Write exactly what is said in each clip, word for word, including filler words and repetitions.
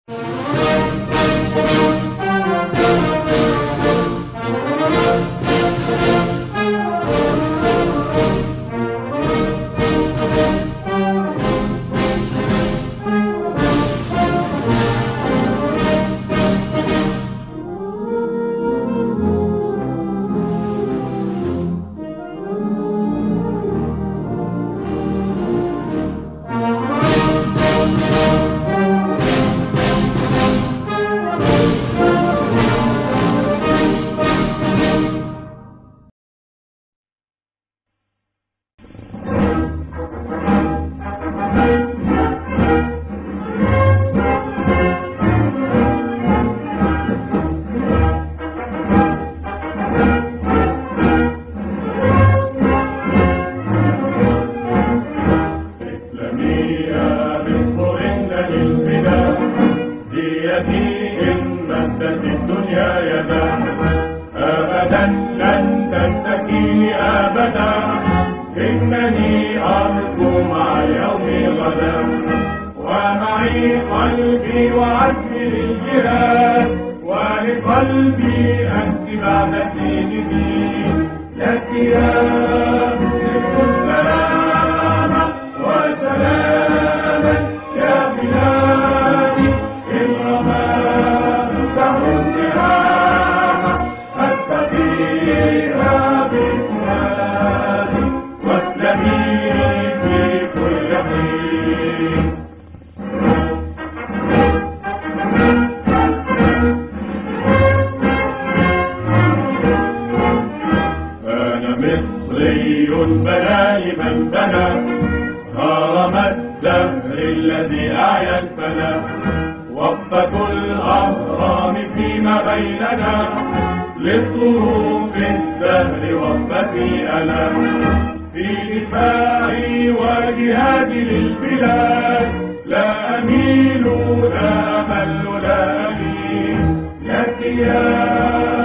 أبدا لن تنتهي أبدا، إنني أرجو مع اليوم غدا، ومعي قلبي وعزمي للجهاد، ولقلبي أنت بعد ديني لك يا السلامة وسلاما يا بلادي، إن رمى النهامة أتقيها بفؤادي واسلمي في كل حين. أنا مصري بناني من بنى هرم الدهر الذي أعيا الفنا، وقفة الأهرام فيما بيننا لظروف الدهر وقفتي أنا، في دفاعي وجهادي للبلاد لا أميل لا أمل لا ألين، لك يا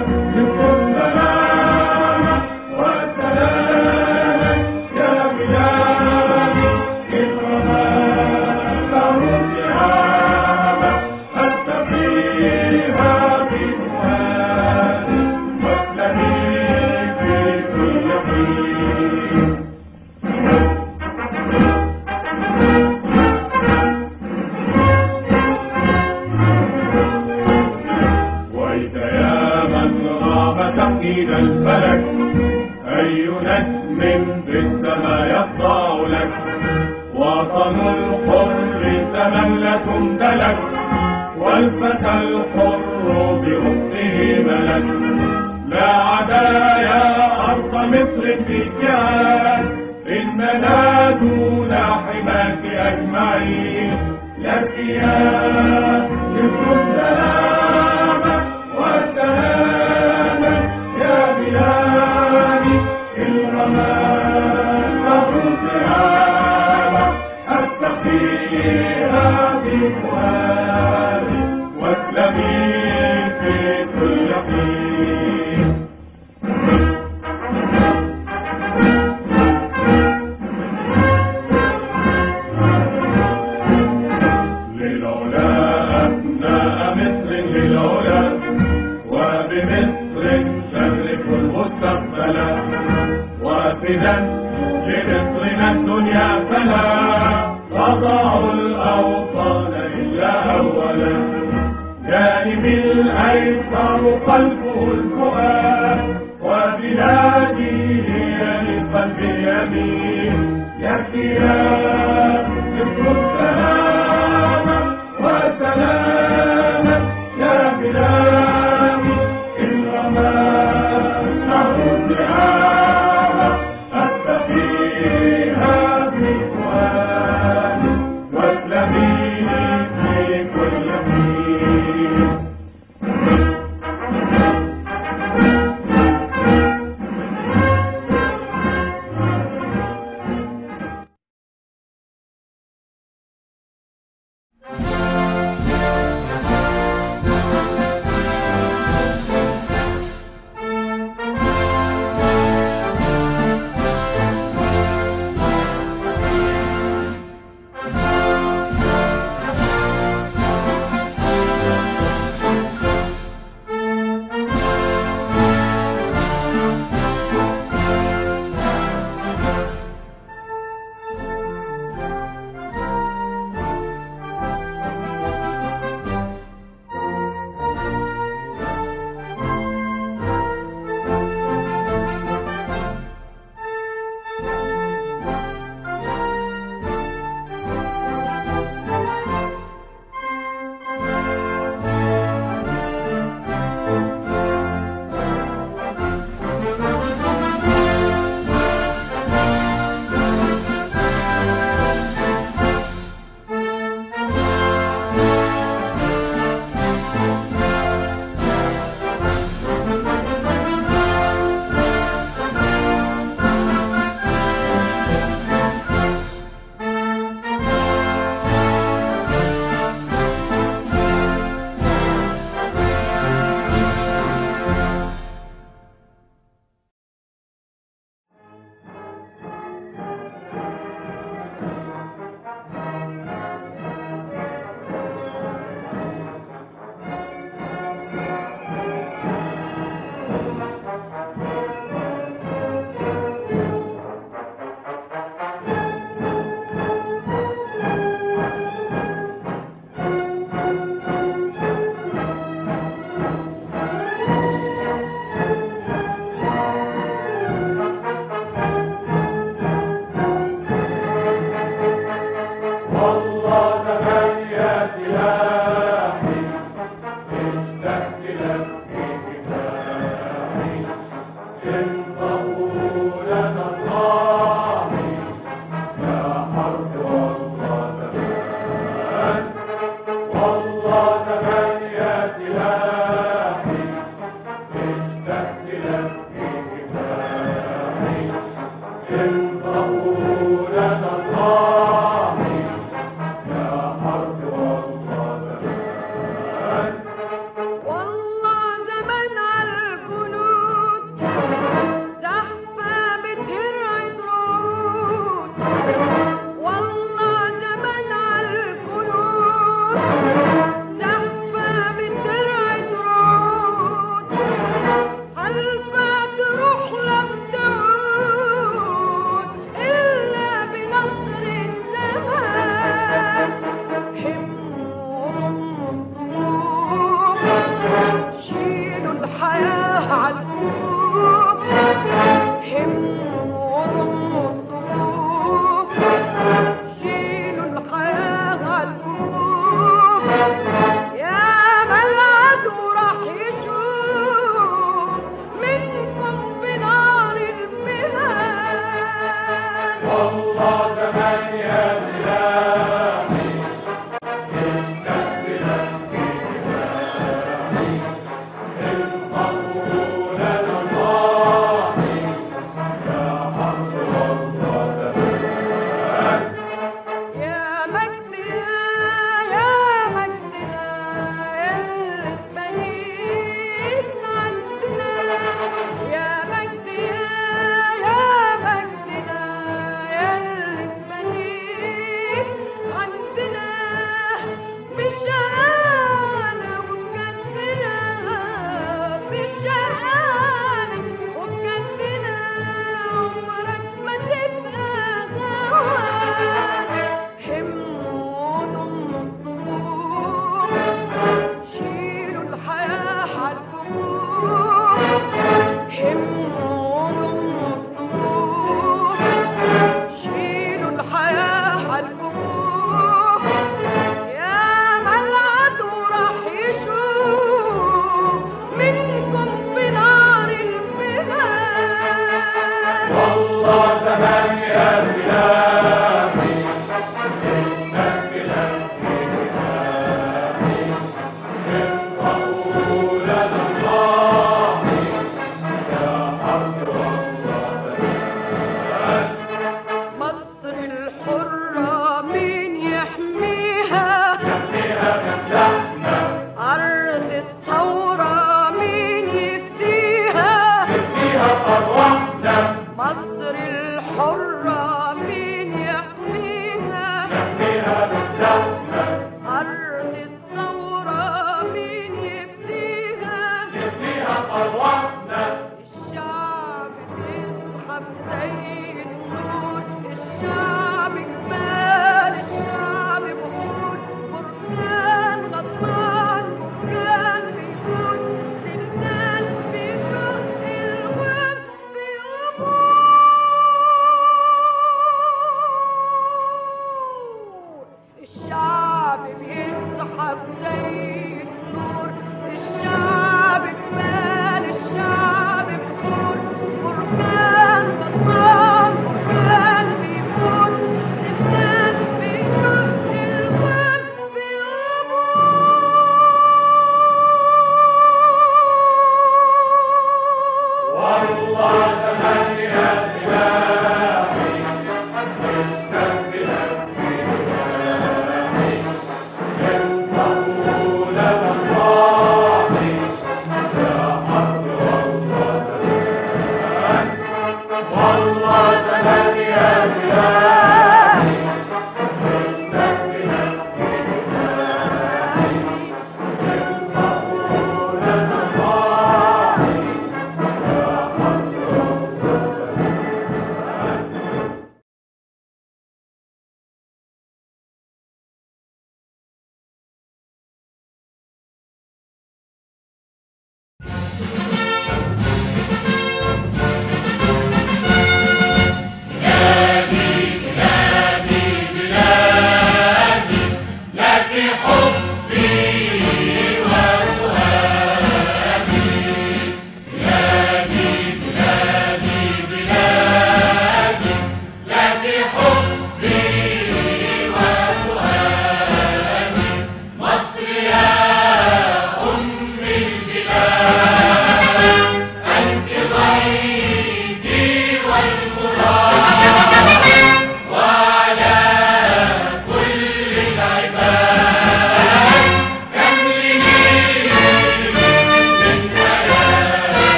تقييد الفلك، أي نجم في السماء يخضع لك، وطن الحر تملة امتلك، والفتى الحر بأخته ملك، لا عدا يا أرض مصر في الجهاد، إننا دون حماك أجمعين، لك يا مصر السلامة والسلامة يا بلادي، الغمام الرهامة أتقيها بفؤادي واسلمي في كل حين. للعلا أبناء مصر للعلا، وبمصر شرف المستقبل، وفدا لمصرنا الدنيا فلا تضع الأوطان إلا أولا، جانبي الأيسر قلبه الفؤاد، وبلادي هي لقلب اليمين، لك يا مصر السلامة والسلامة يا بلادي، إن رمى النهامة أتقيها بفؤادي واسلمي في كل حين. صفوة